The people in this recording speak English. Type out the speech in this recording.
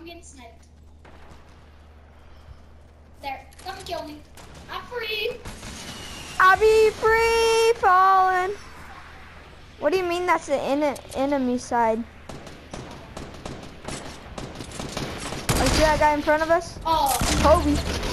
I'm getting sniped. There, come and kill me. I'm free. I'll be free falling. What do you mean that's the enemy side? Oh, you see that guy in front of us? Oh. Kobe.